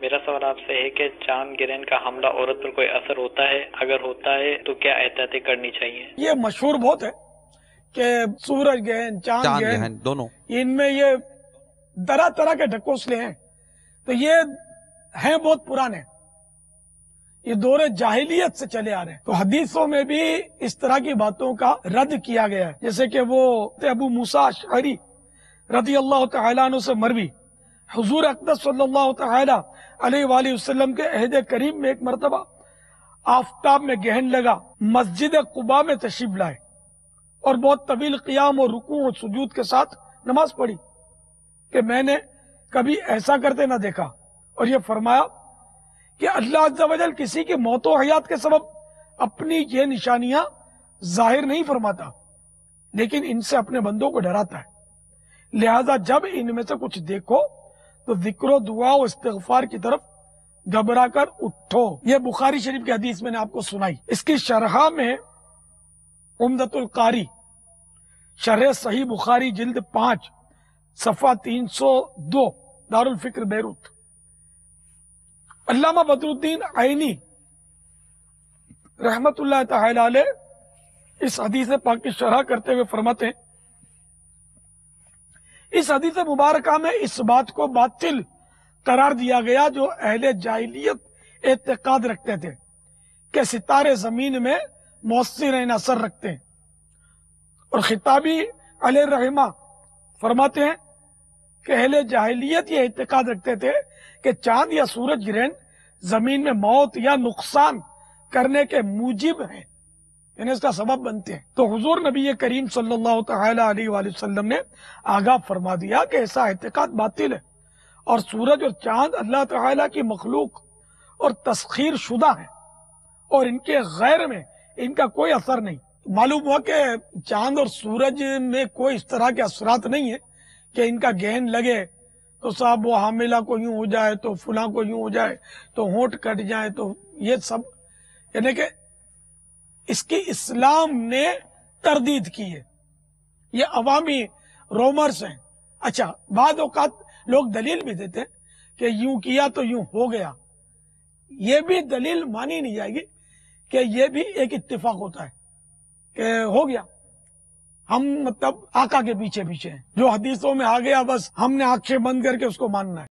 میرا سوال آپ سے ہے کہ چاند گرہن کا حملہ عورت پر کوئی اثر ہوتا ہے؟ اگر ہوتا ہے تو کیا احتیاطیں کرنی چاہیے؟ یہ مشہور بہت ہے کہ سورج گرہن چاند گرہن دونوں ان میں یہ طرح طرح کے ڈھکوسلے ہیں، تو یہ ہیں بہت پرانے، یہ دور جاہلیت سے چلے آ رہے ہیں۔ تو حدیثوں میں بھی اس طرح کی باتوں کا رد کیا گیا ہے، جیسے کہ وہ ابو موسیٰ اشعری رضی اللہ تعالیٰ عنہ سے مروی، حضور اقدس صلی اللہ تعالیٰ علیہ وآلہ وسلم کے عہد کریم میں ایک مرتبہ آفتاب میں گہن لگا، مسجد قباء میں تشریف لائے اور بہت طویل قیام اور رکوع اور سجود کے ساتھ نماز پڑھی کہ میں نے کبھی ایسا کرتے نہ دیکھا، اور یہ فرمایا کہ اللہ عز و جل کسی کی موت و حیات کے سبب اپنی یہ نشانیاں ظاہر نہیں فرماتا، لیکن ان سے اپنے بندوں کو ڈراتا ہے، لہذا جب ان میں سے کچھ دیکھو تو ذکر و دعا و استغفار کی طرف گھبرا کر اٹھو۔ یہ بخاری شریف کی حدیث میں نے آپ کو سنائی۔ اس کی شرح میں عمدۃ القاری شرح صحیح بخاری جلد 5 صفحہ 302 دارالفکر بیروت، علامہ بدر الدین عینی رحمت اللہ تعالی علیہ اس حدیث پاک کی شرح کرتے ہوئے فرماتے ہیں، اس حدیث مبارکہ میں اس بات کو باطل قرار دیا گیا جو اہل جاہلیت اعتقاد رکھتے تھے کہ ستارے زمین میں مؤثر اثر رکھتے ہیں، اور خطابی علیہ الرحمہ فرماتے ہیں کہ اہل جاہلیت یہ اعتقاد رکھتے تھے کہ چاند یا سورج گرہن زمین میں موت یا نقصان کرنے کے موجب ہیں، یعنی اس کا سبب بنتے ہیں۔ تو حضور نبی کریم صلی اللہ تعالی علیہ وآلہ وسلم نے آگاہ فرما دیا کہ ایسا اعتقاد باطل ہے، اور سورج اور چاند اللہ تعالی کی مخلوق اور تسخیر شدہ ہیں، اور ان کے غیر میں ان کا کوئی اثر نہیں۔ معلوم ہوا کہ چاند اور سورج میں کوئی اس طرح کے اثرات نہیں ہیں کہ ان کا گہن لگے تو صاحب وہ حاملہ کو یوں ہو جائے تو فلاں کو یوں ہو جائے تو ہونٹ کٹ جائے، تو یہ سب یعنی کہ اس کی اسلام نے تردید کی ہے، یہ عوامی رومرز ہیں۔ اچھا، بعض اوقات لوگ دلیل بھی دیتے ہیں کہ یوں کیا تو یوں ہو گیا، یہ بھی دلیل مانی نہیں جائے گی کہ یہ بھی ایک اتفاق ہوتا ہے کہ ہو گیا، ہم مطلب آقا کے پیچھے پیچھے ہیں، جو حدیثوں میں آ گیا بس ہم نے آنکھیں بند کر کے اس کو ماننا ہے۔